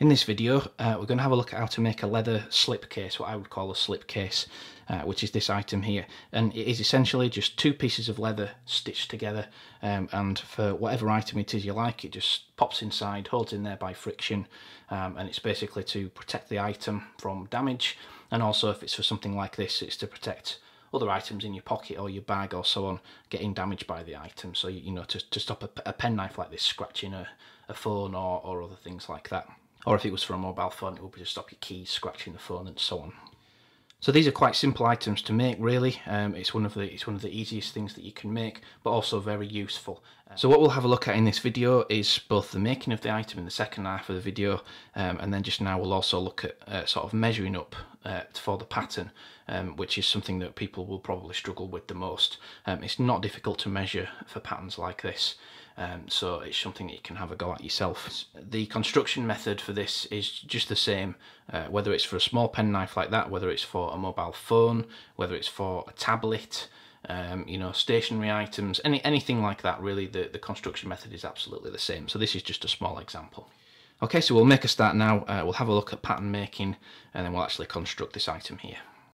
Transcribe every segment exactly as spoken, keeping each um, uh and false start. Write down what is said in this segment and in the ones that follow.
In this video, uh, we're going to have a look at how to make a leather slip case, what I would call a slip case, uh, which is this item here. And it is essentially just two pieces of leather stitched together, um, and for whatever item it is you like, it just pops inside, holds in there by friction, um, and it's basically to protect the item from damage. And also, if it's for something like this, it's to protect other items in your pocket or your bag or so on getting damaged by the item. So, you know, to, to stop a, a penknife like this scratching a, a phone or, or other things like that. Or if it was for a mobile phone, it would be to stop your keys scratching the phone and so on. So these are quite simple items to make, really. Um, it's one of the it's one of the easiest things that you can make, but also very useful. Uh, so what we'll have a look at in this video is both the making of the item in the second half of the video, um, and then just now we'll also look at uh, sort of measuring up uh, for the pattern, um, which is something that people will probably struggle with the most. Um, it's not difficult to measure for patterns like this. Um, so it's something that you can have a go at yourself. The construction method for this is just the same, uh, whether it's for a small penknife like that, whether it's for a mobile phone, whether it's for a tablet, um, you know, stationary items, any anything like that. Really, the, the construction method is absolutely the same. So this is just a small example. Okay, so we'll make a start now. Uh, we'll have a look at pattern making, and then we'll actually construct this item here.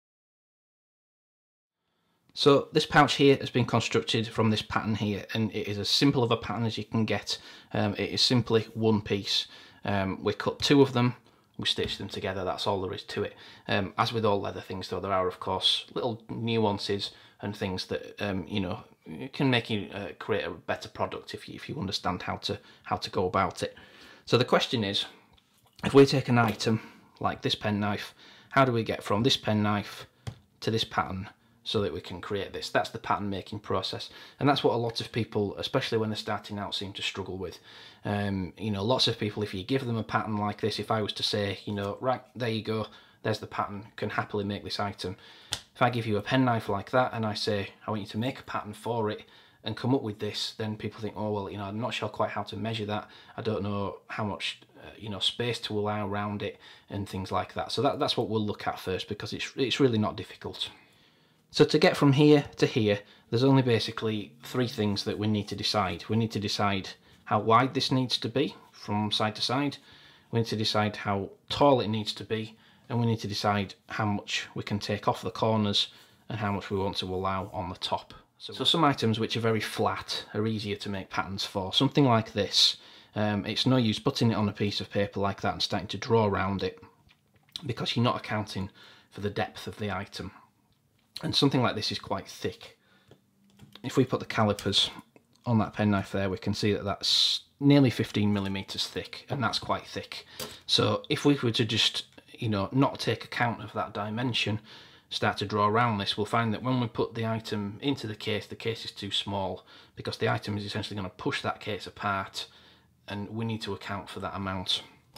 So this pouch here has been constructed from this pattern here, and it is as simple of a pattern as you can get. Um, it is simply one piece. Um, we cut two of them, we stitch them together, that's all there is to it. Um, as with all leather things though, there are of course little nuances and things that um, you know, can make you uh, create a better product if you, if you understand how to, how to go about it. So the question is, if we take an item like this penknife, how do we get from this penknife to this pattern so that we can create this? That's the pattern making process, and that's what a lot of people, especially when they're starting out, seem to struggle with. Um, you know, lots of people, if you give them a pattern like this, if I was to say, you know, right, there you go, there's the pattern, can happily make this item. If I give you a penknife like that and I say, I want you to make a pattern for it and come up with this, then people think, oh, well, you know, I'm not sure quite how to measure that. I don't know how much, uh, you know, space to allow around it and things like that. So that, that's what we'll look at first, because it's, it's really not difficult. So to get from here to here, there's only basically three things that we need to decide. We need to decide how wide this needs to be from side to side. We need to decide how tall it needs to be, and we need to decide how much we can take off the corners and how much we want to allow on the top. So, so some items which are very flat are easier to make patterns for. Something like this, um, it's no use putting it on a piece of paper like that and starting to draw around it, because you're not accounting for the depth of the item. And something like this is quite thick. If we put the calipers on that penknife there, we can see that that's nearly fifteen millimeters thick, and that's quite thick. So if we were to just, you know, not take account of that dimension, start to draw around this, we'll find that when we put the item into the case, the case is too small, because the item is essentially going to push that case apart, and we need to account for that amount.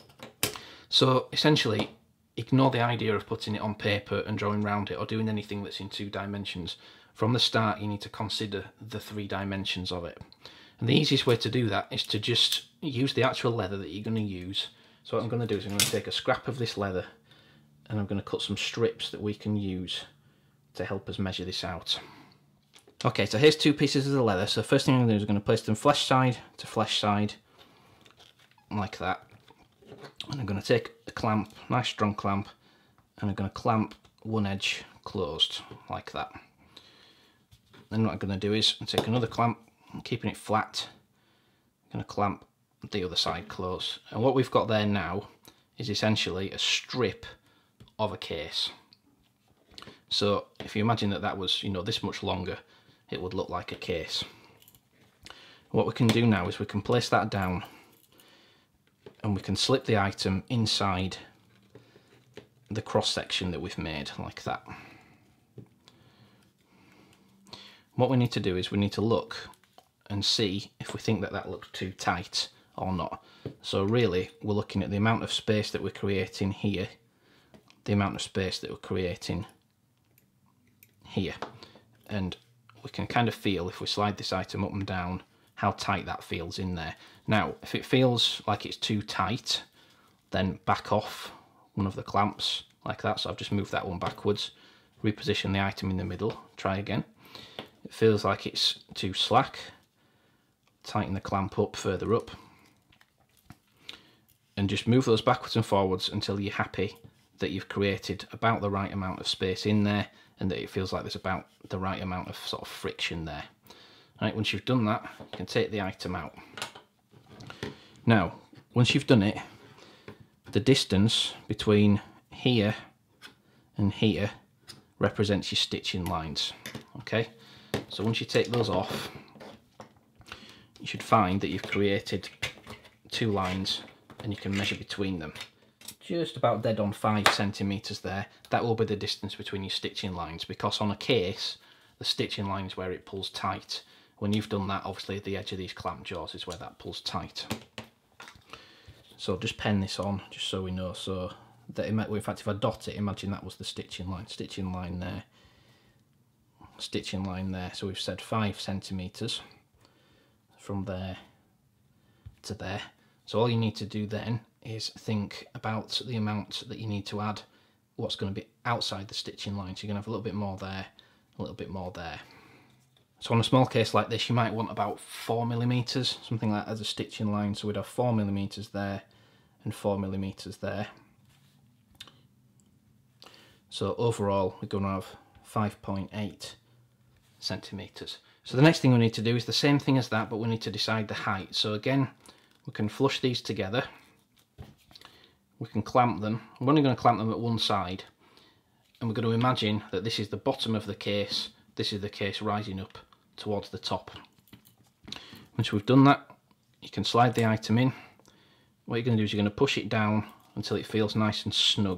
So essentially, ignore the idea of putting it on paper and drawing around it or doing anything that's in two dimensions. From the start, you need to consider the three dimensions of it. And the easiest way to do that is to just use the actual leather that you're going to use. So what I'm going to do is I'm going to take a scrap of this leather, and I'm going to cut some strips that we can use to help us measure this out. Okay, so here's two pieces of the leather. So the first thing I'm going to do is I'm going to place them flesh side to flesh side, like that. And I'm going to take a clamp, nice strong clamp, and I'm going to clamp one edge closed like that. Then what I'm going to do is take another clamp, keeping it flat, I'm going to clamp the other side closed. And what we've got there now is essentially a strip of a case. So if you imagine that that was, you know, this much longer, it would look like a case. What we can do now is we can place that down, and we can slip the item inside the cross section that we've made, like that. What we need to do is we need to look and see if we think that that looks too tight or not. So really, we're looking at the amount of space that we're creating here, the amount of space that we're creating here, and we can kind of feel, if we slide this item up and down, how tight that feels in there. Now, if it feels like it's too tight, then back off one of the clamps like that. So I've just moved that one backwards, reposition the item in the middle, try again. It feels like it's too slack, tighten the clamp up further up, and and just move those backwards and forwards until you're happy that you've created about the right amount of space in there and that it feels like there's about the right amount of sort of friction there. Right, once you've done that, you can take the item out. Now, once you've done it, the distance between here and here represents your stitching lines. Okay, so once you take those off, you should find that you've created two lines and you can measure between them. Just about dead on five centimetres there. That will be the distance between your stitching lines, because on a case, the stitching line is where it pulls tight. When you've done that, obviously the edge of these clamp jaws is where that pulls tight. So just pen this on, just so we know. So that, in fact, if I dot it, imagine that was the stitching line. Stitching line there, stitching line there. So we've said five centimetres from there to there. So all you need to do then is think about the amount that you need to add, what's going to be outside the stitching line. So you're going to have a little bit more there, a little bit more there. So on a small case like this, you might want about four millimeters, something like that, as a stitching line. So we'd have four millimeters there and four millimeters there. So overall, we're going to have five point eight centimeters. So the next thing we need to do is the same thing as that, but we need to decide the height. So again, we can flush these together. We can clamp them. We're only going to clamp them at one side, and we're going to imagine that this is the bottom of the case, this is the case rising up towards the top. Once we've done that, you can slide the item in. What you're going to do is you're going to push it down until it feels nice and snug.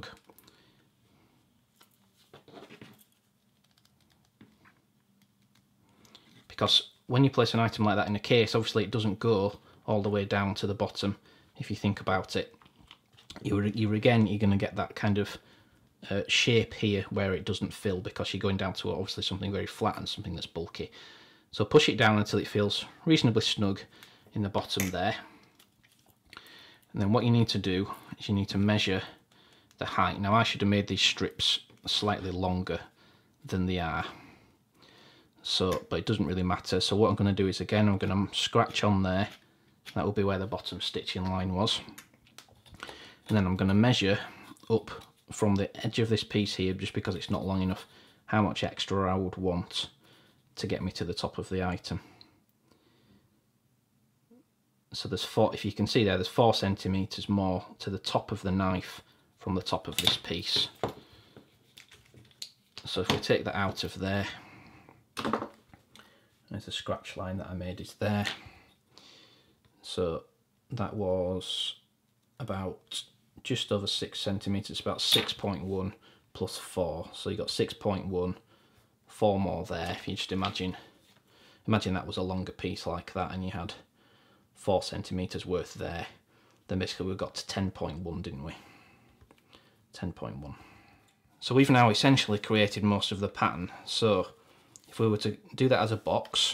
Because when you place an item like that in a case, obviously it doesn't go all the way down to the bottom. If you think about it, you you again you're going to get that kind of uh, shape here where it doesn't fill, because you're going down to obviously something very flat and something that's bulky. So push it down until it feels reasonably snug in the bottom there. And then what you need to do is you need to measure the height. Now I should have made these strips slightly longer than they are. So, but it doesn't really matter. So what I'm going to do is, again, I'm going to scratch on there. That will be where the bottom stitching line was. And then I'm going to measure up from the edge of this piece here, just because it's not long enough, how much extra I would want to get me to the top of the item. So there's four, if you can see there, there's four centimetres more to the top of the knife from the top of this piece. So if we take that out of there, there's a scratch line that I made, is there. So that was about just over six centimetres, about six point one plus four. So you got six point one, four more there. If you just imagine, imagine that was a longer piece like that and you had four centimetres worth there, then basically we got to ten point one, didn't we? ten point one. So we've now essentially created most of the pattern. So if we were to do that as a box,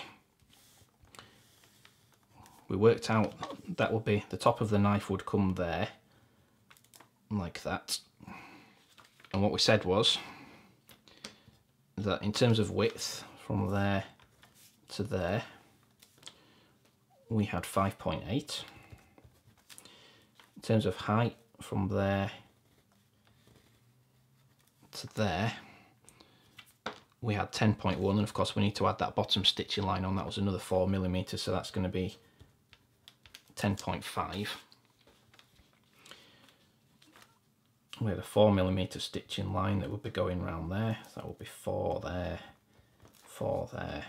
we worked out that would be the top of the knife would come there, like that. And what we said was that in terms of width, from there to there, we had five point eight. In terms of height, from there to there, we had ten point one, and of course we need to add that bottom stitching line on. That was another four millimeters, so that's going to be ten point five. We had a four millimeter stitching line that would be going around there. So that would be four there, four there,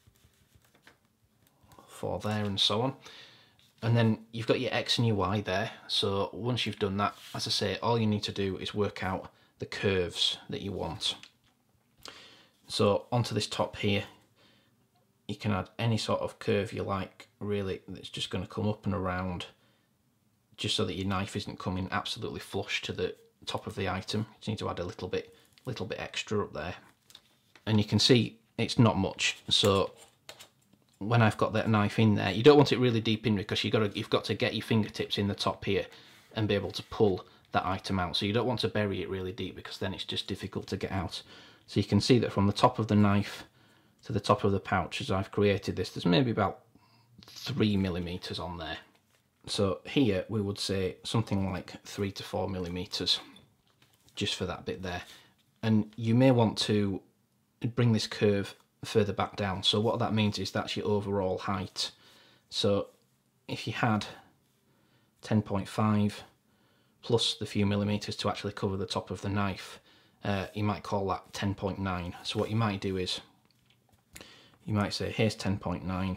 four there, and so on. And then you've got your X and your Y there. So once you've done that, as I say, all you need to do is work out the curves that you want. So onto this top here, you can add any sort of curve you like, really, that's just going to come up and around, just so that your knife isn't coming absolutely flush to the top of the item. You just need to add a little bit, little bit extra up there. And you can see it's not much. So when I've got that knife in there, you don't want it really deep in, because you've got to, you've got to get your fingertips in the top here and be able to pull that item out. So you don't want to bury it really deep, because then it's just difficult to get out. So you can see that from the top of the knife to the top of the pouch, as I've created this, there's maybe about three millimeters on there. So here we would say something like three to four millimeters, just for that bit there. And you may want to bring this curve further back down. So what that means is that's your overall height. So if you had ten point five plus the few millimeters to actually cover the top of the knife, uh, you might call that ten point nine. So what you might do is, you might say here's ten point nine,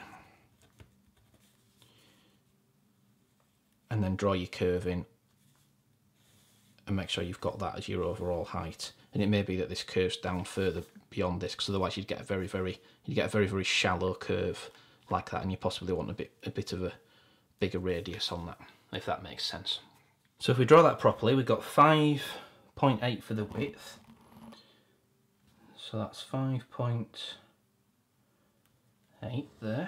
and then draw your curve in and make sure you've got that as your overall height. And it may be that this curves down further beyond this, because otherwise you'd get a very very you get a very very shallow curve like that, and you possibly want a bit a bit of a bigger radius on that, if that makes sense. So if we draw that properly, we've got five point eight for the width, so that's five point eight there,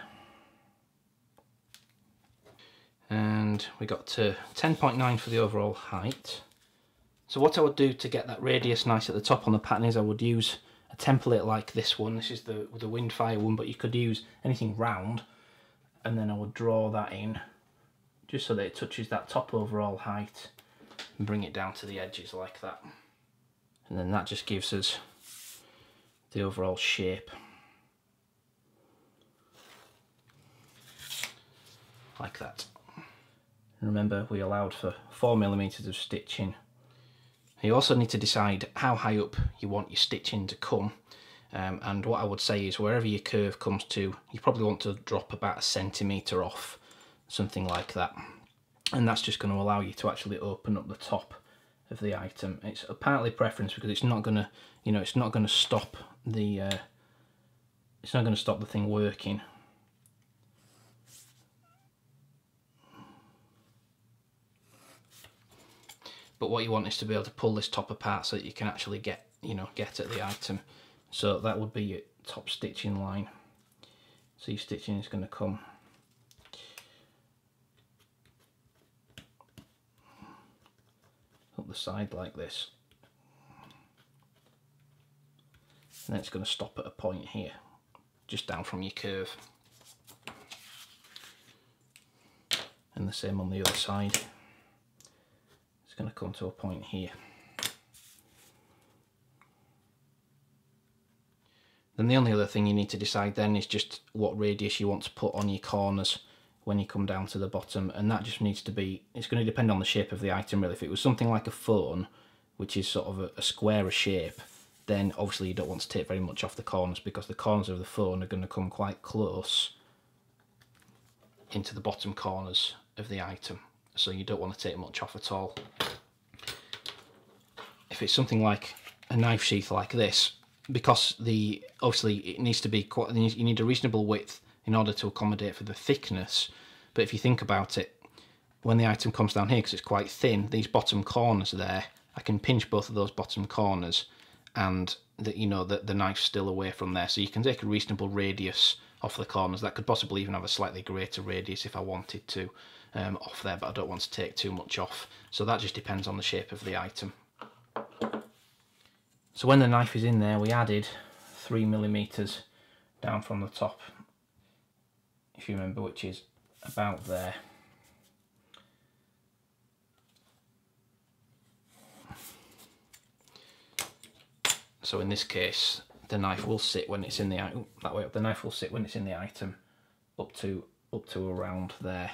and we got to ten point nine for the overall height. So what I would do to get that radius nice at the top on the pattern is I would use a template like this one. This is the, the Windfire one, but you could use anything round, and then I would draw that in just so that it touches that top overall height and bring it down to the edges like that. And then that just gives us the overall shape like that. And remember, we allowed for four millimeters of stitching. You also need to decide how high up you want your stitching to come, um, and what I would say is wherever your curve comes to, you probably want to drop about a centimetre off, something like that, and that's just going to allow you to actually open up the top of the item. It's apparently preference because it's not going to, you know, it's not going to stop the, uh, it's not going to stop the thing working. But what you want is to be able to pull this top apart so that you can actually get, you know, get at the item. So that would be your top stitching line. So your stitching is going to come up the side like this. And then it's going to stop at a point here, just down from your curve. And the same on the other side. Going to come to a point here. Then the only other thing you need to decide then is just what radius you want to put on your corners when you come down to the bottom, and that just needs to be, it's going to depend on the shape of the item really. If it was something like a phone, which is sort of a, a squarer shape, then obviously you don't want to take very much off the corners, because the corners of the phone are going to come quite close into the bottom corners of the item. So you don't want to take much off at all. If it's something like a knife sheath like this, because the obviously it needs to be quite, you need a reasonable width in order to accommodate for the thickness. But if you think about it, when the item comes down here, because it's quite thin, these bottom corners there, I can pinch both of those bottom corners, and that, you know, that the knife's still away from there. So you can take a reasonable radius off the corners. That could possibly even have a slightly greater radius if I wanted to. Um, off there, but I don't want to take too much off, so that just depends on the shape of the item. So when the knife is in there, we added three millimeters down from the top, if you remember, which is about there. So in this case, the knife will sit when it's in the item. That way up, the knife will sit when it's in the item up to up to around there.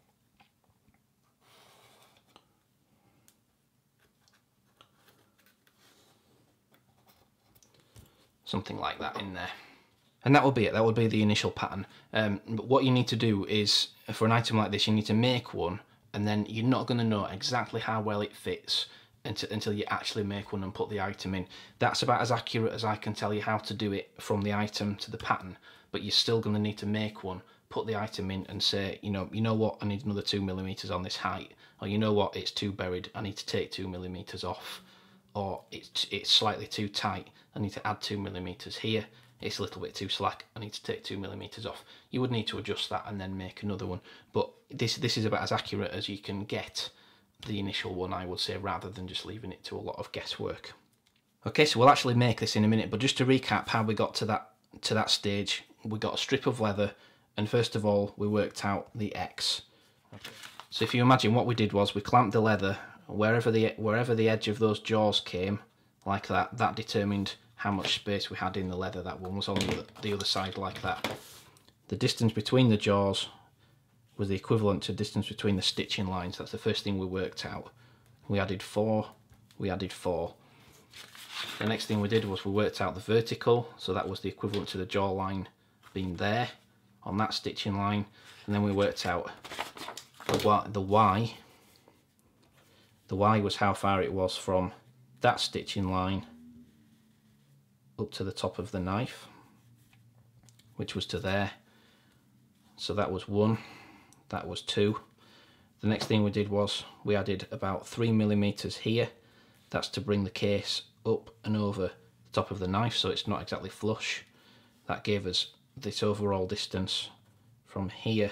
Something like that in there. And that will be it, that will be the initial pattern. Um, but what you need to do is, for an item like this, you need to make one, and then you're not going to know exactly how well it fits until, until you actually make one and put the item in. That's about as accurate as I can tell you how to do it from the item to the pattern, but you're still going to need to make one, put the item in and say, you know, you know what, I need another two millimeters on this height, or you know what, it's too buried, I need to take two millimeters off, or it's, it's slightly too tight, I need to add two millimeters here, it's a little bit too slack, I need to take two millimeters off. You would need to adjust that and then make another one, but this this is about as accurate as you can get the initial one, I would say, rather than just leaving it to a lot of guesswork. Okay, so we'll actually make this in a minute, but just to recap how we got to that to that stage, we got a strip of leather, and first of all we worked out the X. Okay. So if you imagine, what we did was we clamped the leather wherever the wherever the edge of those jaws came, like that. That determined how much space we had in the leather. That one was on the, the other side like that. The distance between the jaws was the equivalent to distance between the stitching lines. That's the first thing we worked out. We added four, we added four. The next thing we did was we worked out the vertical, so that was the equivalent to the jaw line being there on that stitching line, and then we worked out the Y. The Y, the Y was how far it was from that stitching line up to the top of the knife, which was to there. So that was one, that was two. The next thing we did was we added about three millimeters here. That's to bring the case up and over the top of the knife, so it's not exactly flush. That gave us this overall distance from here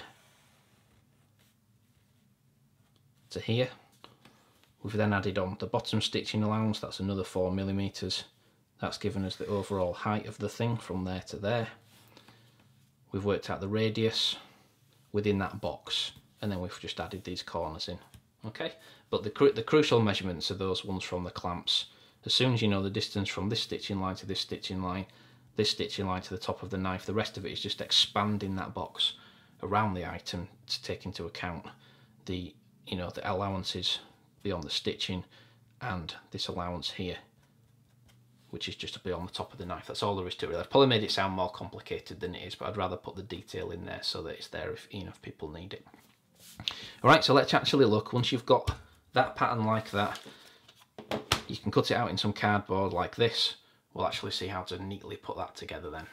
to here. We've then added on the bottom stitching allowance, that's another four millimeters. That's given us the overall height of the thing from there to there. We've worked out the radius within that box, and then we've just added these corners in. Okay, but the, cru the crucial measurements are those ones from the clamps. As soon as you know the distance from this stitching line to this stitching line, this stitching line to the top of the knife, the rest of it is just expanding that box around the item to take into account the, you know, the allowances beyond the stitching and this allowance here, which is just beyond the top of the knife. That's all there is to it. I've probably made it sound more complicated than it is, but I'd rather put the detail in there so that it's there if, you know, if people need it. Alright, so let's actually look. Once you've got that pattern like that, you can cut it out in some cardboard like this. We'll actually see how to neatly put that together then.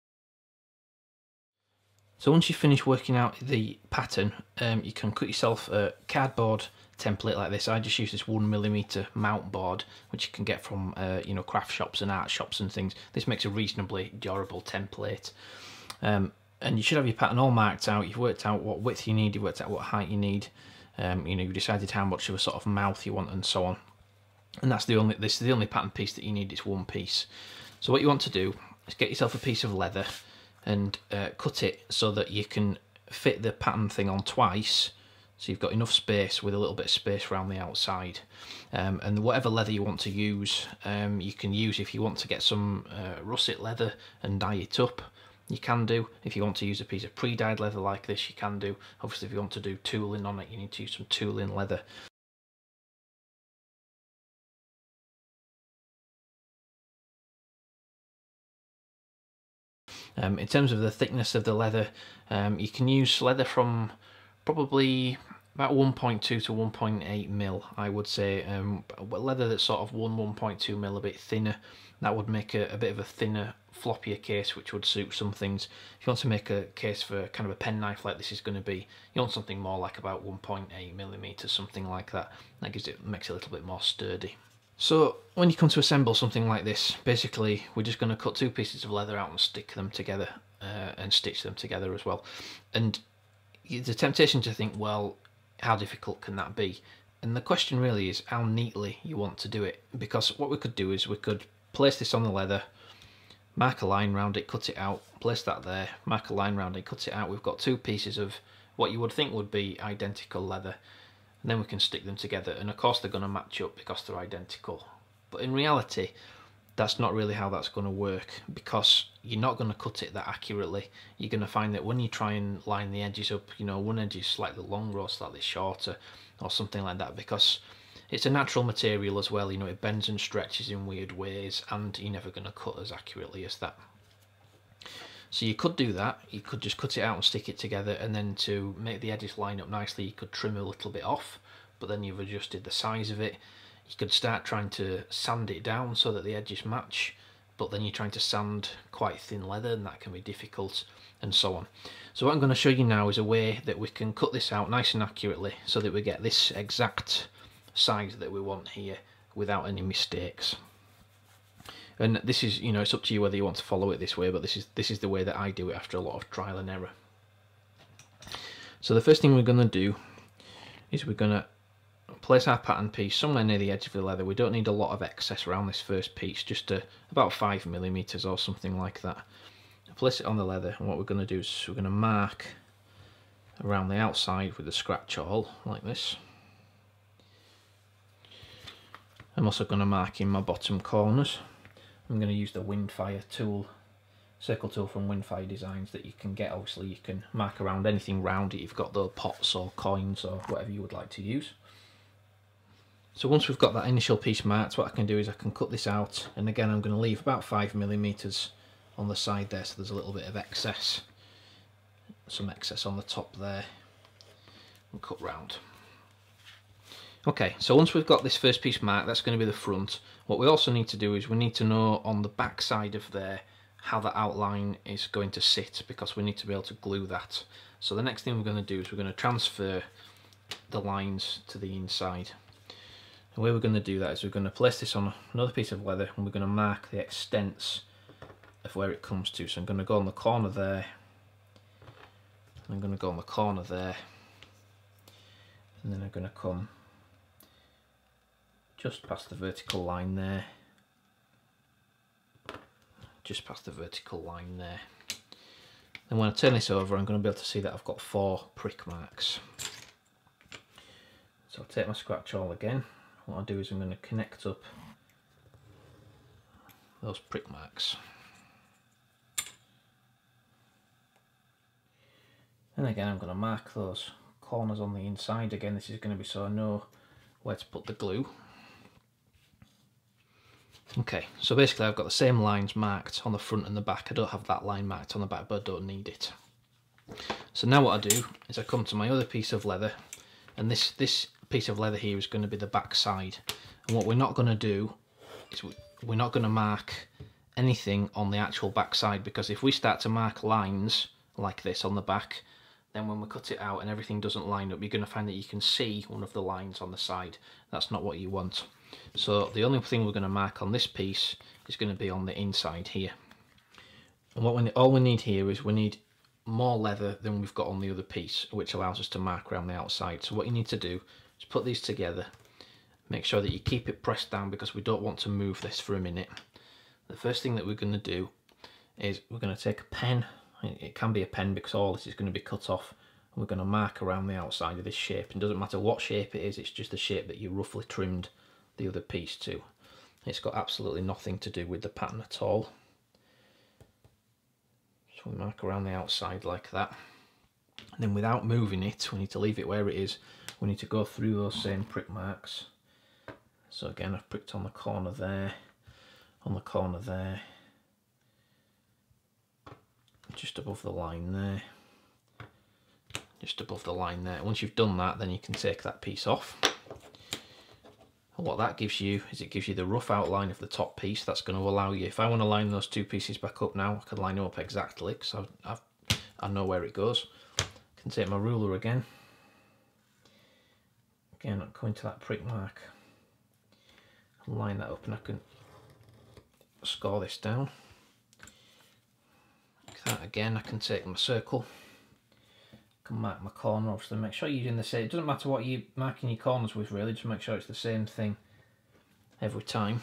So once you've finished working out the pattern, um, you can cut yourself a cardboard template like this. I just use this one millimeter mount board, which you can get from uh, you know, craft shops and art shops and things. This makes a reasonably durable template. Um, and you should have your pattern all marked out. You've worked out what width you need, you've worked out what height you need, um, you know, you've decided how much of a sort of mouth you want and so on. And that's the only, this is the only pattern piece that you need, it's one piece. So what you want to do is get yourself a piece of leather and uh, cut it so that you can fit the pattern thing on twice, so you've got enough space with a little bit of space around the outside. Um, and whatever leather you want to use, um, you can use. If you want to get some uh, russet leather and dye it up, you can do. If you want to use a piece of pre-dyed leather like this, you can do. Obviously if you want to do tooling on it, you need to use some tooling leather. Um, in terms of the thickness of the leather, um, you can use leather from probably about one point two to one point eight mil, I would say. Um, leather that's sort of one, one point two mil, a bit thinner. That would make a, a bit of a thinner, floppier case, which would suit some things. If you want to make a case for kind of a penknife like this is going to be, you want something more like about one point eight millimeters, something like that. That gives it, makes it a little bit more sturdy. So when you come to assemble something like this, basically we're just going to cut two pieces of leather out and stick them together uh, and stitch them together as well. And the temptation to think, well, how difficult can that be? And the question really is how neatly you want to do it, because what we could do is we could place this on the leather, mark a line round it, cut it out, place that there, mark a line round it, cut it out. We've got two pieces of what you would think would be identical leather, and then we can stick them together, and of course they're going to match up because they're identical. But in reality, that's not really how that's going to work, because you're not going to cut it that accurately. You're going to find that when you try and line the edges up, you know, one edge is slightly longer or slightly shorter or something like that, because it's a natural material as well. You know, it bends and stretches in weird ways, and you're never going to cut as accurately as that. So you could do that. You could just cut it out and stick it together, and then to make the edges line up nicely, you could trim a little bit off, but then you've adjusted the size of it. You could start trying to sand it down so that the edges match, but then you're trying to sand quite thin leather, and that can be difficult, and so on. So what I'm going to show you now is a way that we can cut this out nice and accurately so that we get this exact size that we want here without any mistakes. And this is, you know, it's up to you whether you want to follow it this way, but this is this is the way that I do it after a lot of trial and error. So the first thing we're going to do is we're going to place our pattern piece somewhere near the edge of the leather. We don't need a lot of excess around this first piece, just a, about five millimeters or something like that. Place it on the leather, and what we're going to do is we're going to mark around the outside with the scratch awl like this. I'm also going to mark in my bottom corners. I'm going to use the Windfire tool, circle tool from Windfire Designs that you can get. Obviously you can mark around anything round it. You've got the pots or coins or whatever you would like to use. So once we've got that initial piece marked, what I can do is I can cut this out, and again I'm going to leave about five millimeters on the side there, so there's a little bit of excess, some excess on the top there, and cut round. Okay, so once we've got this first piece marked, that's going to be the front. What we also need to do is we need to know on the back side of there how the outline is going to sit, because we need to be able to glue that. So the next thing we're going to do is we're going to transfer the lines to the inside. The way we're going to do that is we're going to place this on another piece of leather, and we're going to mark the extents of where it comes to. So I'm going to go on the corner there, I'm going to go on the corner there, and then I'm going to come just past the vertical line there, just past the vertical line there. Then when I turn this over, I'm going to be able to see that I've got four prick marks. So I'll take my scratch awl again. What I'll do is I'm going to connect up those prick marks. And again I'm going to mark those corners on the inside. Again, this is going to be so I know where to put the glue. Okay, so basically I've got the same lines marked on the front and the back. I don't have that line marked on the back, but I don't need it. So now what I do is I come to my other piece of leather, and this, this piece of leather here is going to be the back side. And what we're not going to do is we're not going to mark anything on the actual back side, because if we start to mark lines like this on the back, then when we cut it out and everything doesn't line up, you're going to find that you can see one of the lines on the side. That's not what you want. So the only thing we're going to mark on this piece is going to be on the inside here. And what we all we need here is we need more leather than we've got on the other piece, which allows us to mark around the outside. So what you need to do is put these together, make sure that you keep it pressed down, because we don't want to move this for a minute. The first thing that we're going to do is we're going to take a pen. It can be a pen because all this is going to be cut off, and we're going to mark around the outside of this shape. It doesn't matter what shape it is, it's just the shape that you roughly trimmed the other piece to. It's got absolutely nothing to do with the pattern at all. So we mark around the outside like that, and then without moving it, we need to leave it where it is. We need to go through those same prick marks. So again, I've pricked on the corner there, on the corner there, just above the line there, just above the line there. Once you've done that, then you can take that piece off. And what that gives you is it gives you the rough outline of the top piece. That's going to allow you, if I want to line those two pieces back up now, I can line them up exactly, because I've, I've, I know where it goes. I can take my ruler again. Again, I'm going to that prick mark and line that up, and I can score this down. Like that. Again, I can take my circle, I can mark my corner. Obviously make sure you're doing the same. It doesn't matter what you're marking your corners with really, just make sure it's the same thing every time.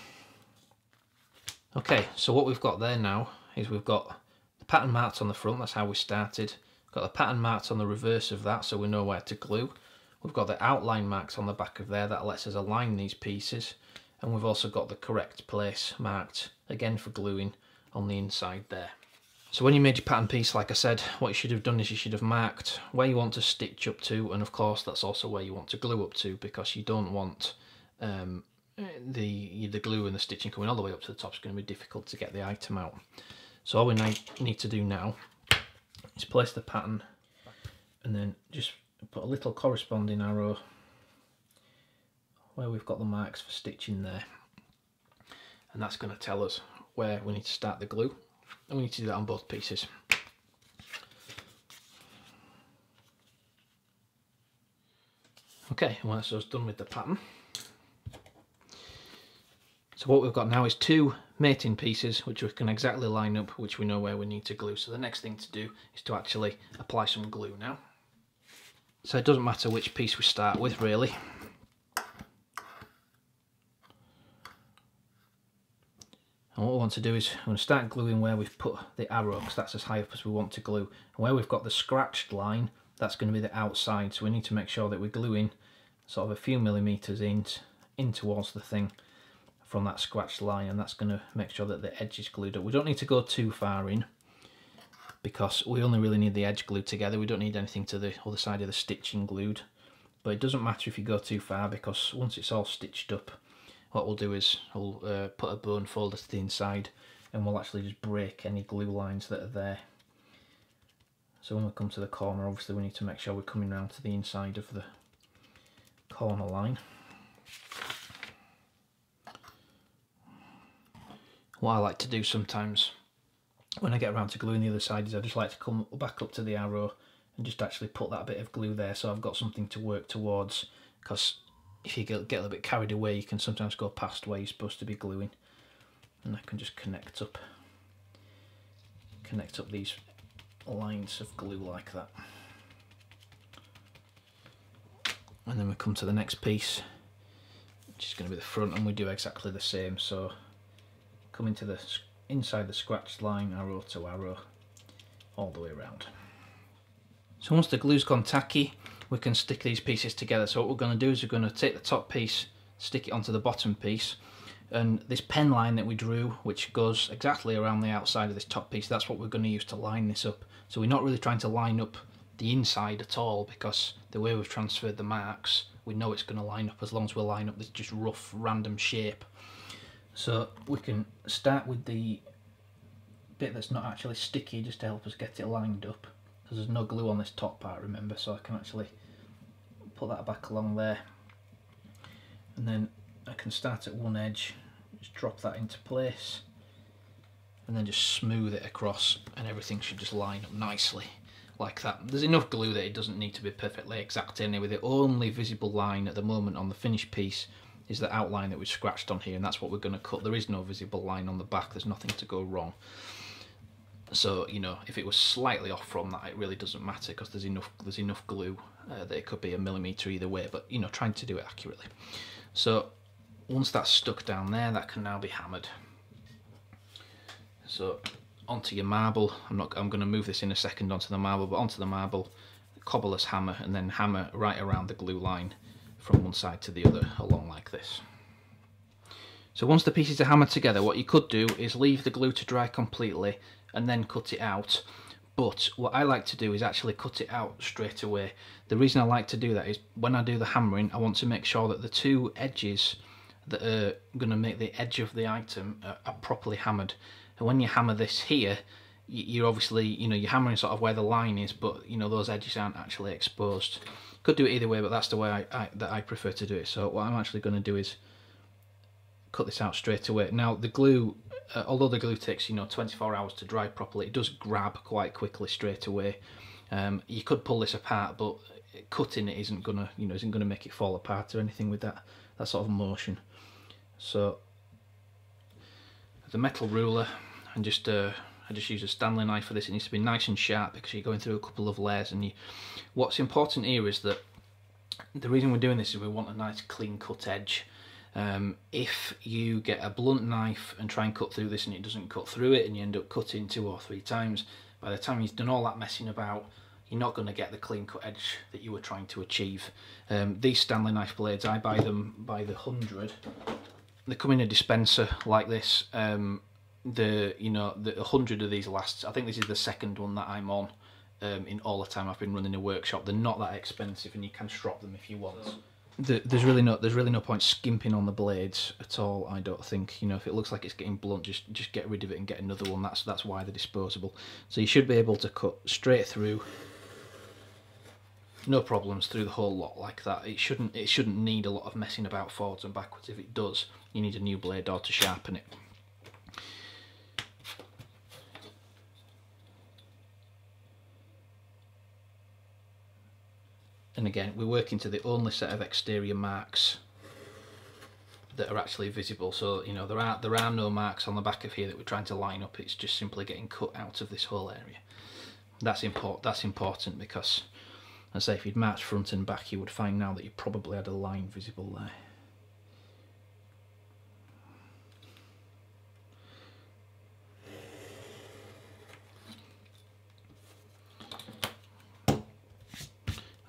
Okay, so what we've got there now is we've got the pattern marked on the front, that's how we started. We've got the pattern marked on the reverse of that, so we know where to glue. We've got the outline marks on the back of there, that lets us align these pieces. And we've also got the correct place marked, again for gluing, on the inside there. So when you made your pattern piece, like I said, what you should have done is you should have marked where you want to stitch up to, and of course that's also where you want to glue up to, because you don't want um, the, the glue and the stitching coming all the way up to the top. It's going to be difficult to get the item out. So all we need to do now is place the pattern, and then just put a little corresponding arrow where we've got the marks for stitching there, and that's going to tell us where we need to start the glue, and we need to do that on both pieces. Okay, well that's us done with the pattern. So what we've got now is two mating pieces which we can exactly line up, which we know where we need to glue. So the next thing to do is to actually apply some glue now. So it doesn't matter which piece we start with really. And what we want to do is we're going to start gluing where we've put the arrow, because that's as high up as we want to glue. And where we've got the scratched line, that's going to be the outside, so we need to make sure that we're gluing sort of a few millimetres in, in towards the thing from that scratched line, and that's going to make sure that the edge is glued up. We don't need to go too far in, because we only really need the edge glued together. We don't need anything to the other side of the stitching glued. But it doesn't matter if you go too far, because once it's all stitched up, what we'll do is we'll uh, put a bone folder to the inside, and we'll actually just break any glue lines that are there. So when we come to the corner, obviously we need to make sure we're coming around to the inside of the corner line. What I like to do sometimes when I get around to gluing the other side is I just like to come back up to the arrow and just actually put that bit of glue there, so I've got something to work towards, because if you get, get a little bit carried away, you can sometimes go past where you're supposed to be gluing. And I can just connect up connect up these lines of glue like that. And then we come to the next piece, which is going to be the front, and we do exactly the same. So come into the inside the scratched line, arrow to arrow, all the way around. So once the glue's gone tacky, we can stick these pieces together. So what we're going to do is we're going to take the top piece, stick it onto the bottom piece, and this pen line that we drew, which goes exactly around the outside of this top piece, that's what we're going to use to line this up. So we're not really trying to line up the inside at all, because the way we've transferred the marks, we know it's going to line up as long as we line up this just rough random shape. So we can start with the bit that's not actually sticky, just to help us get it lined up, because there's no glue on this top part, remember, so I can actually put that back along there, and then I can start at one edge, just drop that into place, and then just smooth it across, and everything should just line up nicely like that. There's enough glue that it doesn't need to be perfectly exact anyway. The only visible line at the moment on the finished piece is the outline that we've scratched on here, and that's what we're going to cut. There is no visible line on the back, there's nothing to go wrong. So, you know, if it was slightly off from that, it really doesn't matter, because there's enough there's enough glue uh, that it could be a millimetre either way, but, you know, trying to do it accurately. So once that's stuck down there, that can now be hammered. So onto your marble, I'm not I'm going to move this in a second onto the marble, but onto the marble, cobbler's hammer, and then hammer right around the glue line from one side to the other, along like this. So once the pieces are hammered together, what you could do is leave the glue to dry completely and then cut it out. But what I like to do is actually cut it out straight away. The reason I like to do that is when I do the hammering, I want to make sure that the two edges that are going to make the edge of the item are, are properly hammered. And when you hammer this here, you're obviously, you know, you're hammering sort of where the line is, but, you know, those edges aren't actually exposed. Could do it either way, but that's the way I, I, that I prefer to do it. So what I'm actually going to do is cut this out straight away. Now the glue, uh, although the glue takes, you know, twenty-four hours to dry properly, it does grab quite quickly straight away. Um, you could pull this apart, but cutting it isn't gonna, you know, isn't gonna make it fall apart or anything with that that sort of motion. So the metal ruler, and just uh, I just use a Stanley knife for this. It needs to be nice and sharp, because you're going through a couple of layers, and you, what's important here is that the reason we're doing this is we want a nice clean cut edge. Um, if you get a blunt knife and try and cut through this and it doesn't cut through it, and you end up cutting two or three times, by the time you've done all that messing about, you're not going to get the clean cut edge that you were trying to achieve. Um, these Stanley knife blades, I buy them by the hundred. They come in a dispenser like this. Um, the you know the hundred of these lasts. I think this is the second one that I'm on um, in all the time I've been running a workshop. They're not that expensive, and you can strop them if you want. The, there's really no there's really no point skimping on the blades at all. I don't think. You know, if it looks like it's getting blunt, just just get rid of it and get another one. That's that's why they're disposable. So you should be able to cut straight through, no problems, through the whole lot like that. It shouldn't it shouldn't need a lot of messing about forwards and backwards. If it does, you need a new blade or to sharpen it. And again, we're working to the only set of exterior marks that are actually visible. So, you know, there are there are no marks on the back of here that we're trying to line up. It's just simply getting cut out of this whole area. That's important. That's important because, as I say, if you'd marked front and back, you would find now that you probably had a line visible there.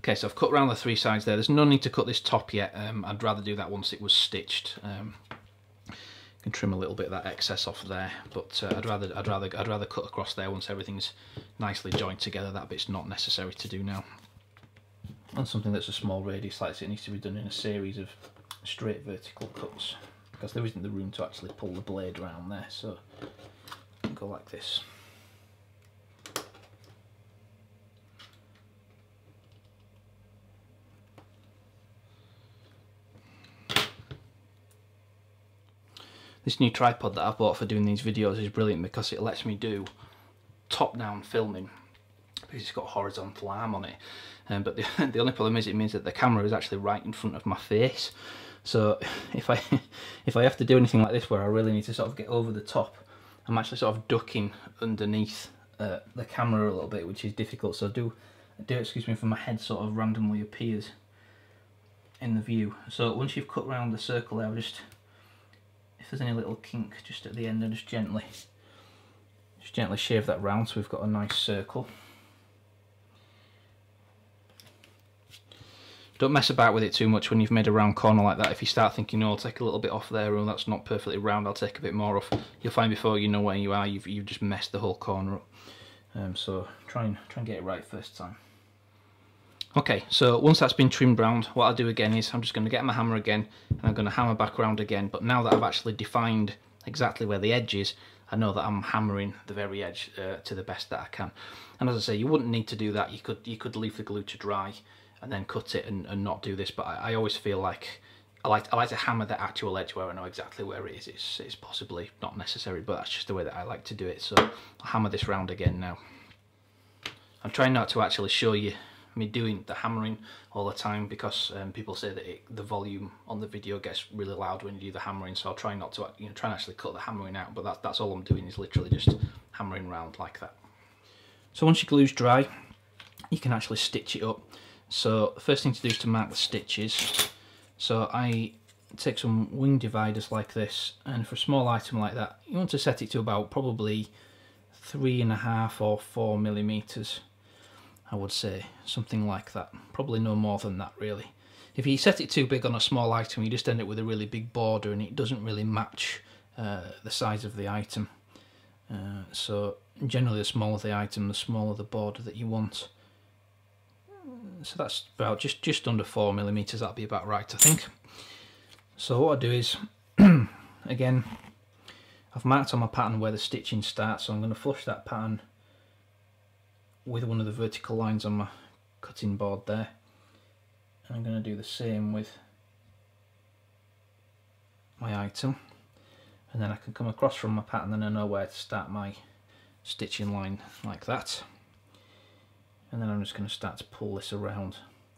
Okay, so I've cut around the three sides there. There's no need to cut this top yet. Um, I'd rather do that once it was stitched. Um, you can trim a little bit of that excess off there, but uh, I'd rather I'd rather I'd rather cut across there once everything's nicely joined together. That bit's not necessary to do now. On something that's a small radius like this, it needs to be done in a series of straight vertical cuts because there isn't the room to actually pull the blade around there. So go like this. This new tripod that I've bought for doing these videos is brilliant because it lets me do top-down filming because it's got a horizontal arm on it. Um, but the, the only problem is it means that the camera is actually right in front of my face. So if I if I have to do anything like this where I really need to sort of get over the top, I'm actually sort of ducking underneath uh, the camera a little bit, which is difficult. So do do excuse me, for my head sort of randomly appears in the view. So once you've cut around the circle there, I'll just, if there's any little kink just at the end, and just gently, just gently shave that round so we've got a nice circle. Don't mess about with it too much when you've made a round corner like that. If you start thinking, oh, I'll take a little bit off there, or that's not perfectly round, I'll take a bit more off, you'll find before you know where you are, you've, you've just messed the whole corner up. Um, so try and, try and get it right first time. Okay, so once that's been trimmed round, what I'll do again is I'm just going to get my hammer again, and I'm going to hammer back around again. But now that I've actually defined exactly where the edge is, I know that I'm hammering the very edge uh, to the best that I can. And as I say, you wouldn't need to do that. You could you could leave the glue to dry and then cut it and, and not do this. But I, I always feel like I like I like to hammer the actual edge where I know exactly where it is. It's it's possibly not necessary, but that's just the way that I like to do it. So I'll hammer this round again now. I'm trying not to actually show you me doing the hammering all the time because um, people say that it, the volume on the video gets really loud when you do the hammering, so I'll try not to, you know, try and actually cut the hammering out, but that, that's all I'm doing is literally just hammering around like that. So once your glue's dry, you can actually stitch it up. So the first thing to do is to mark the stitches. So I take some wing dividers like this, and for a small item like that, you want to set it to about probably three and a half or four millimeters. I would say, something like that. Probably no more than that really. If you set it too big on a small item, you just end up with a really big border and it doesn't really match uh, the size of the item. Uh, so generally the smaller the item, the smaller the border that you want. So that's about just, just under four millimeters, that'll be about right I think. So what I do is, again, I've marked on my pattern where the stitching starts, so I'm going to flush that pattern with one of the vertical lines on my cutting board there, and I'm going to do the same with my item, and then I can come across from my pattern and I know where to start my stitching line like that, and then I'm just going to start to pull this around.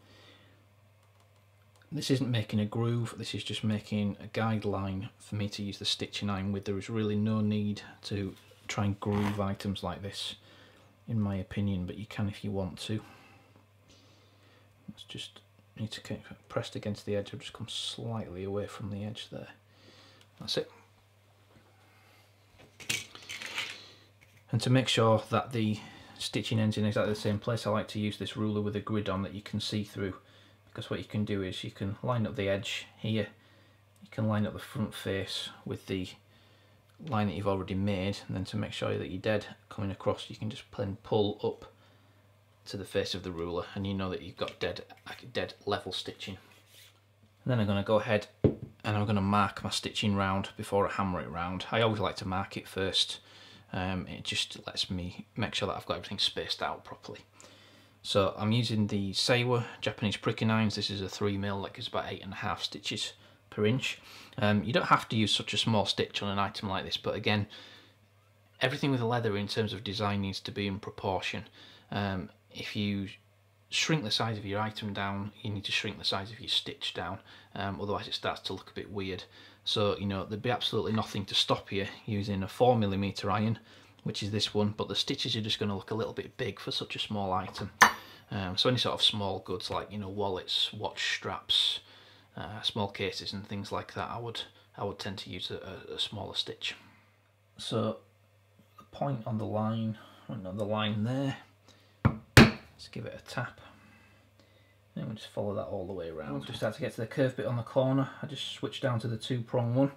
This isn't making a groove, this is just making a guideline for me to use the stitching iron with. There is really no need to try and groove items like this, in my opinion, but you can if you want to. Let's just need to keep pressed against the edge. I've just come slightly away from the edge there. That's it. And to make sure that the stitching ends in exactly the same place, I like to use this ruler with a grid on that you can see through, because what you can do is you can line up the edge here, you can line up the front face with the line that you've already made, and then to make sure that you're dead coming across, you can just pull up to the face of the ruler and you know that you've got dead dead level stitching. And then I'm going to go ahead and I'm going to mark my stitching round before I hammer it round. I always like to mark it first. Um, it just lets me make sure that I've got everything spaced out properly. So I'm using the Seiwa Japanese pricking irons. This is a three mil, that gives about eight and a half stitches per inch. Um, you don't have to use such a small stitch on an item like this, but again, everything with leather in terms of design needs to be in proportion. Um, if you shrink the size of your item down, you need to shrink the size of your stitch down, um, otherwise it starts to look a bit weird. So, you know, there'd be absolutely nothing to stop you using a four millimeter iron, which is this one, but the stitches are just going to look a little bit big for such a small item. Um, so any sort of small goods like, you know, wallets, watch straps, uh, small cases and things like that, I would I would tend to use a, a smaller stitch. So the point on the line, on the line there, let's give it a tap, And we'll just follow that all the way around. Once we start to get to the curved bit on the corner, I just switch down to the two prong one.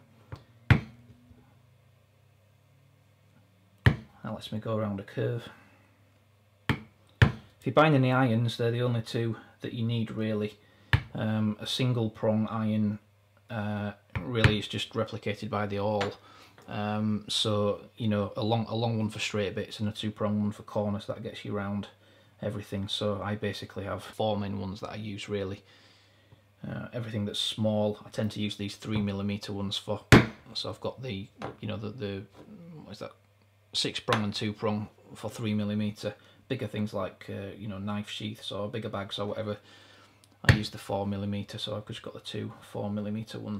That lets me go around a curve. If you're buying any irons, they're the only two that you need really. Um, a single prong iron uh, really is just replicated by the awl. Um, so, you know, a long, a long one for straight bits and a two prong one for corners, that gets you around everything. So I basically have four main ones that I use really. Uh, everything that's small, I tend to use these three millimeter ones for. So I've got the, you know, the, the what is that, six prong and two prong for three millimeter. Bigger things like, uh, you know, knife sheaths or bigger bags or whatever, I use the four millimeter, so I've just got the two four millimeter ones.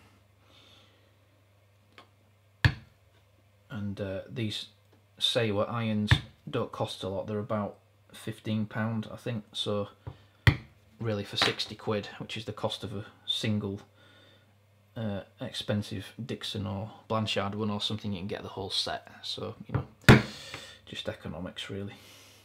And uh, these Seiwa irons don't cost a lot, they're about fifteen pounds I think, so really for sixty quid, which is the cost of a single uh, expensive Dixon or Blanchard one or something, you can get the whole set, so, you know, just economics really.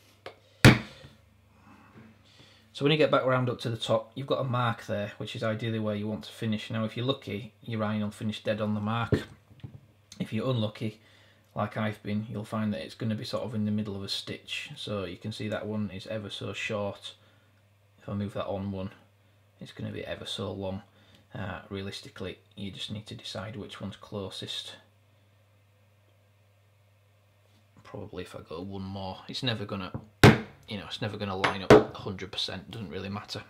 So when you get back round up to the top, you've got a mark there, which is ideally where you want to finish. Now if you're lucky, your iron will finish dead on the mark. If you're unlucky, like I've been, you'll find that it's going to be sort of in the middle of a stitch. So you can see that one is ever so short. If I move that on one, it's going to be ever so long. Uh, realistically, you just need to decide which one's closest. Probably if I go one more, it's never going to... You know, it's never going to line up one hundred percent, doesn't really matter.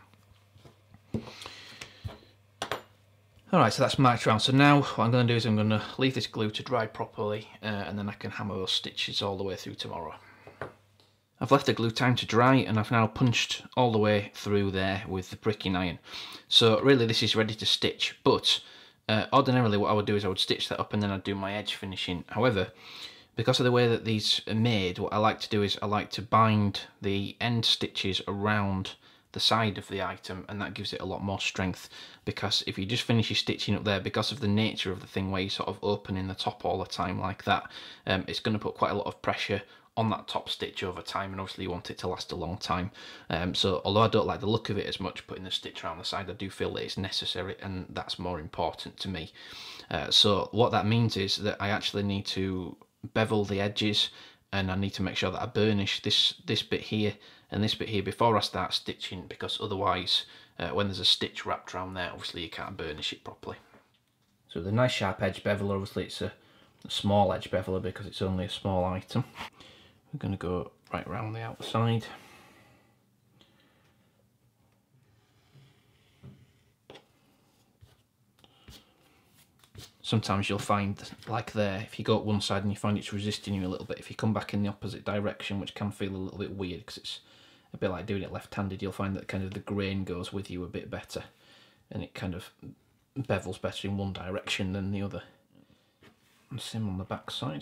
Alright, so that's marked around. So now what I'm going to do is I'm going to leave this glue to dry properly, uh, and then I can hammer those stitches all the way through tomorrow. I've left the glue time to dry, and I've now punched all the way through there with the pricking iron. So really this is ready to stitch, but uh, ordinarily what I would do is I would stitch that up and then I'd do my edge finishing. However, because of the way that these are made, what I like to do is I like to bind the end stitches around the side of the item, and that gives it a lot more strength, because if you just finish your stitching up there, because of the nature of the thing where you sort of open in the top all the time like that, um, it's going to put quite a lot of pressure on that top stitch over time, and obviously you want it to last a long time. Um, so although I don't like the look of it as much, putting the stitch around the side, I do feel that it's necessary, and that's more important to me. Uh, so what that means is that I actually need to bevel the edges, and I need to make sure that I burnish this this bit here and this bit here before I start stitching, because otherwise uh, when there's a stitch wrapped around there, obviously you can't burnish it properly. So the nice sharp edge beveler, obviously it's a, a small edge beveler because it's only a small item. We're going to go right around the outside. Sometimes you'll find, like there, if you go up one side and you find it's resisting you a little bit, if you come back in the opposite direction, which can feel a little bit weird because it's a bit like doing it left-handed, you'll find that kind of the grain goes with you a bit better, and it kind of bevels better in one direction than the other. And same on the back side.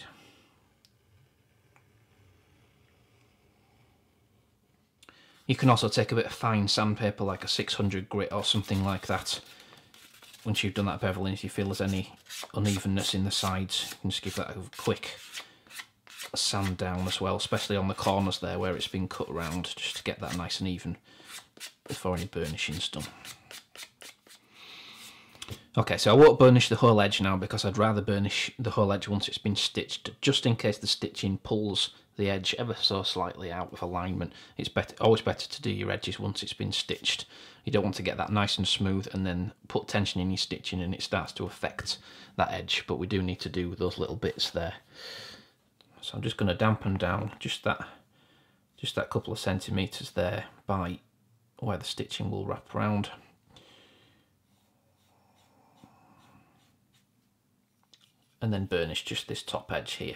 You can also take a bit of fine sandpaper, like a six hundred grit or something like that. Once you've done that beveling, if you feel there's any unevenness in the sides, you can just give that a quick sand down as well, especially on the corners there where it's been cut around, just to get that nice and even before any burnishing's done. Okay, so I won't burnish the whole edge now, because I'd rather burnish the whole edge once it's been stitched, just in case the stitching pulls the edge ever so slightly out of alignment. It's better, always better to do your edges once it's been stitched. You don't want to get that nice and smooth and then put tension in your stitching and it starts to affect that edge, but we do need to do those little bits there. So I'm just going to dampen down just that, just that couple of centimetres there by where the stitching will wrap around. And then burnish just this top edge here.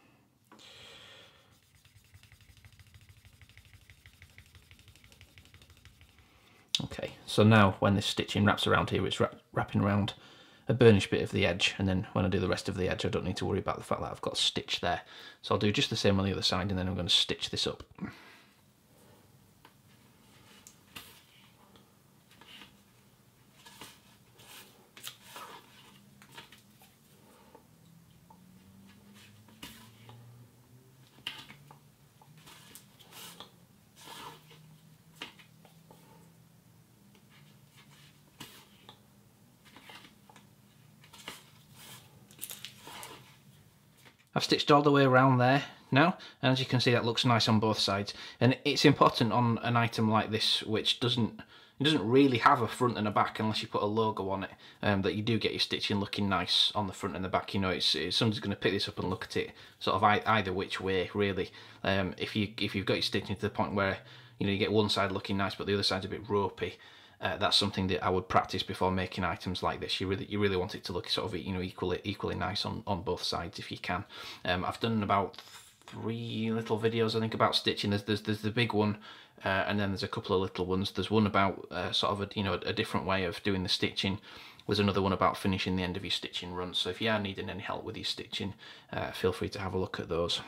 Okay, so now when this stitching wraps around here, it's wrap, wrapping around a burnished bit of the edge, and then when I do the rest of the edge, I don't need to worry about the fact that I've got a stitch there. So I'll do just the same on the other side, and then I'm going to stitch this up. I've stitched all the way around there now, and as you can see, that looks nice on both sides. And it's important on an item like this, which doesn't it doesn't really have a front and a back unless you put a logo on it, um, that you do get your stitching looking nice on the front and the back. You know, it's, it's somebody's going to pick this up and look at it sort of either which way, really. Um, if you if you've got your stitching to the point where you know you get one side looking nice but the other side's a bit ropey, uh, that's something that I would practice before making items like this. You really you really want it to look sort of you know equally equally nice on on both sides if you can. Um, I've done about three little videos I think about stitching. There's there's there's the big one. Uh, and then there's a couple of little ones. There's one about uh, sort of a, you know a different way of doing the stitching. There's another one about finishing the end of your stitching run. So if you are needing any help with your stitching, uh, feel free to have a look at those.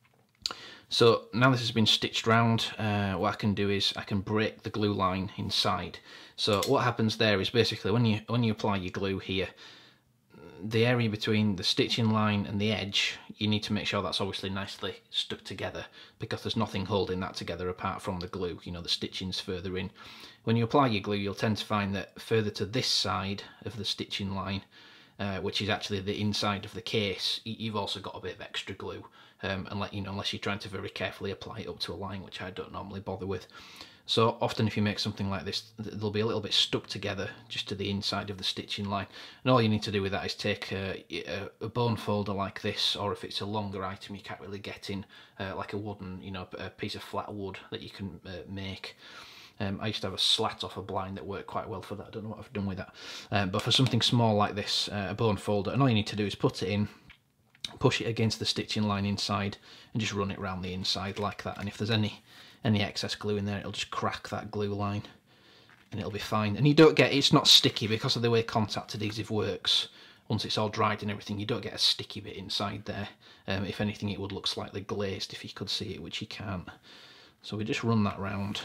So now this has been stitched round, uh, what I can do is I can break the glue line inside. So what happens there is basically when you when you apply your glue here, the area between the stitching line and the edge, you need to make sure that's obviously nicely stuck together, because there's nothing holding that together apart from the glue. You know, the stitching's further in. When you apply your glue, you'll tend to find that further to this side of the stitching line, uh, which is actually the inside of the case, you've also got a bit of extra glue, um, and let you know, unless you're trying to very carefully apply it up to a line, which I don't normally bother with. So often if you make something like this, they'll be a little bit stuck together just to the inside of the stitching line. And all you need to do with that is take a, a, a bone folder like this, or if it's a longer item you can't really get in, uh, like a wooden, you know, a piece of flat wood that you can uh, make. Um, I used to have a slat off a blind that worked quite well for that. I don't know what I've done with that. Um, but for something small like this, uh, a bone folder, and all you need to do is put it in, push it against the stitching line inside, and just run it around the inside like that. And if there's any any excess glue in there, it'll just crack that glue line and it'll be fine. And you don't get, it's not sticky because of the way contact adhesive works. Once it's all dried and everything, you don't get a sticky bit inside there. Um, if anything, it would look slightly glazed if you could see it, which you can't. So we just run that round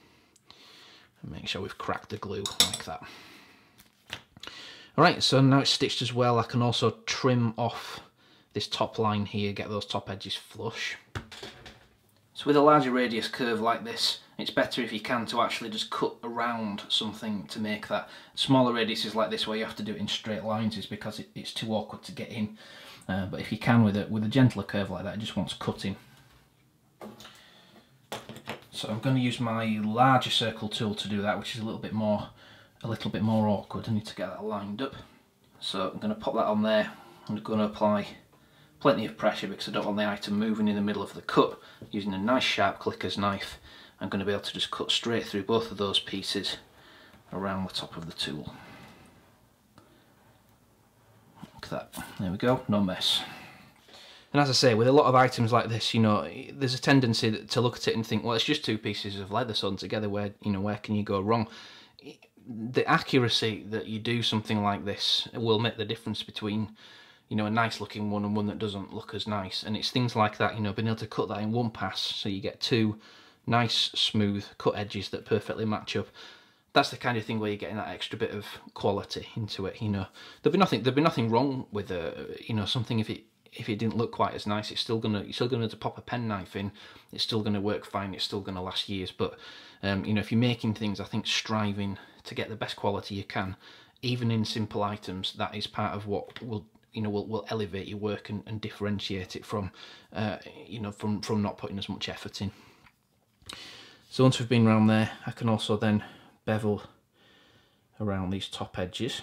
and make sure we've cracked the glue like that. Alright, so now it's stitched as well, I can also trim off this top line here, get those top edges flush. So with a larger radius curve like this, it's better if you can to actually just cut around something to make that. Smaller radiuses like this where you have to do it in straight lines is because it, it's too awkward to get in. Uh, but if you can with a, with a gentler curve like that, it just wants cutting. So I'm going to use my larger circle tool to do that, which is a little bit more a little bit more awkward. I need to get that lined up. So I'm going to pop that on there. I'm going to apply plenty of pressure because I don't want the item moving in the middle of the cut. Using a nice sharp clicker's knife, I'm going to be able to just cut straight through both of those pieces around the top of the tool. Like that. There we go, no mess. And as I say, with a lot of items like this, you know, there's a tendency to look at it and think, well, it's just two pieces of leather sewn together, where, you know, where can you go wrong? The accuracy that you do something like this will make the difference between, you know, a nice looking one and one that doesn't look as nice. And it's things like that, you know, being able to cut that in one pass so you get two nice smooth cut edges that perfectly match up. That's the kind of thing where you're getting that extra bit of quality into it. You know, there'd be nothing there'd be nothing wrong with a, you know, something if it if it didn't look quite as nice, it's still gonna you're still gonna pop a penknife in, it's still gonna work fine, it's still gonna last years. But um, you know, if you're making things, I think striving to get the best quality you can, even in simple items, that is part of what will, you know, will, will elevate your work and, and differentiate it from, uh, you know, from, from not putting as much effort in. So once we've been around there, I can also then bevel around these top edges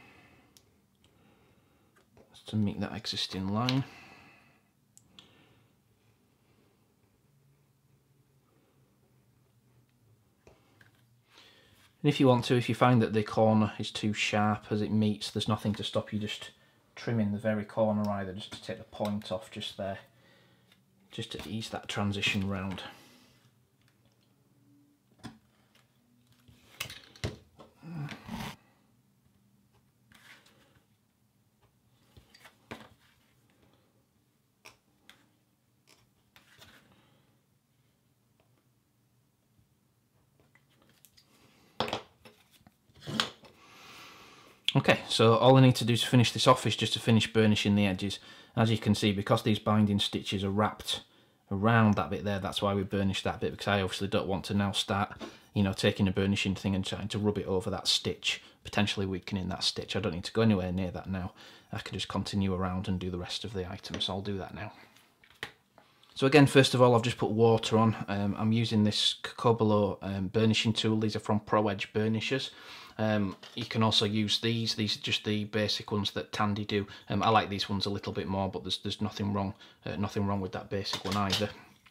just to meet that existing line. And if you want to, if you find that the corner is too sharp as it meets, there's nothing to stop you just trimming the very corner either, just to take the point off just there, just to ease that transition round. Okay, so all I need to do to finish this off is just to finish burnishing the edges. As you can see, because these binding stitches are wrapped around that bit there, that's why we burnished that bit, because I obviously don't want to now start, you know, taking a burnishing thing and trying to rub it over that stitch. potentially weakening that stitch. I don't need to go anywhere near that now. I can just continue around and do the rest of the item, so I'll do that now. So again, first of all, I've just put water on. Um, I'm using this Cobolo um, burnishing tool. These are from Pro Edge Burnishers. Um, you can also use these. These are just the basic ones that Tandy do. Um, I like these ones a little bit more, but there's there's nothing wrong, uh, nothing wrong with that basic one either.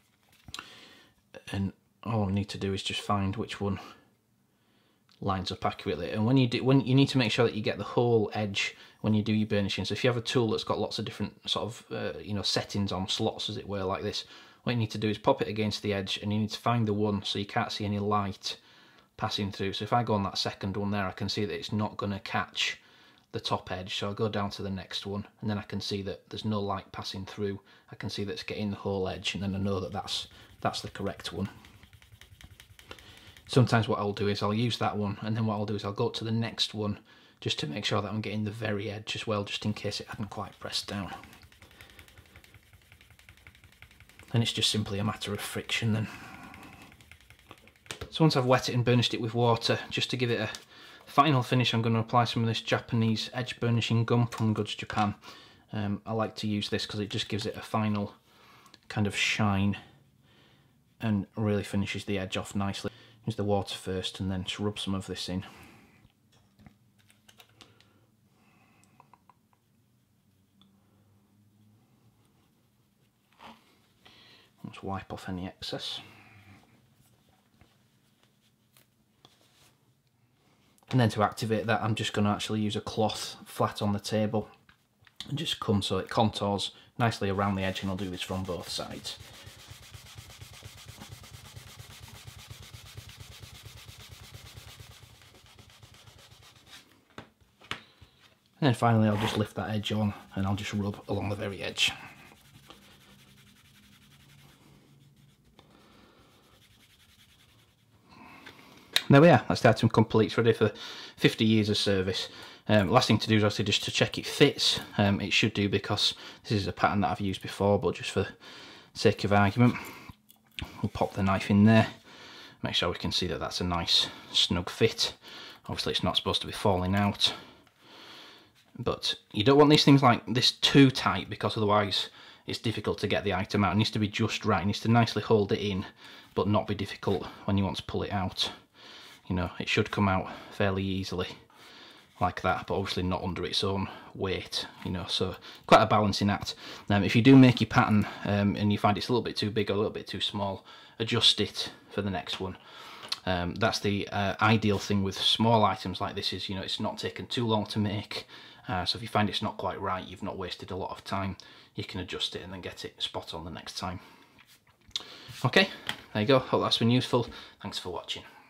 And all I need to do is just find which one lines up accurately. And when you do, when you need to make sure that you get the whole edge when you do your burnishing. So if you have a tool that's got lots of different sort of uh, you know, settings on, slots as it were, like this, what you need to do is pop it against the edge, and you need to find the one so you can't see any light passing through. So if I go on that second one there, I can see that it's not going to catch the top edge. So I'll go down to the next one, and then I can see that there's no light passing through. I can see that it's getting the whole edge, and then I know that that's that's the correct one. Sometimes what I'll do is I'll use that one, and then what I'll do is I'll go to the next one just to make sure that I'm getting the very edge as well, just in case it hadn't quite pressed down. And it's just simply a matter of friction then. So once I've wet it and burnished it with water, just to give it a final finish, I'm going to apply some of this Japanese edge burnishing gum from Goods Japan. Um, I like to use this because it just gives it a final kind of shine and really finishes the edge off nicely. Use the water first and then just rub some of this in. Let's wipe off any excess. And then to activate that, I'm just going to actually use a cloth flat on the table and just come so it contours nicely around the edge, and I'll do this from both sides. And then finally I'll just lift that edge on and I'll just rub along the very edge. There we are, that's the item complete. It's ready for fifty years of service. Um, last thing to do is obviously just to check it fits. Um, it should do, because this is a pattern that I've used before, but just for sake of argument, we'll pop the knife in there, make sure we can see that that's a nice snug fit. Obviously it's not supposed to be falling out, but you don't want these things like this too tight, because otherwise it's difficult to get the item out. It needs to be just right, it needs to nicely hold it in, but not be difficult when you want to pull it out. You know, it should come out fairly easily like that, but obviously not under its own weight, you know, so quite a balancing act. Um, if you do make your pattern um, and you find it's a little bit too big or a little bit too small, adjust it for the next one. Um, that's the uh, ideal thing with small items like this, is, you know, it's not taken too long to make, uh, so if you find it's not quite right, you've not wasted a lot of time, you can adjust it and then get it spot on the next time. Okay, there you go, hope that's been useful, thanks for watching.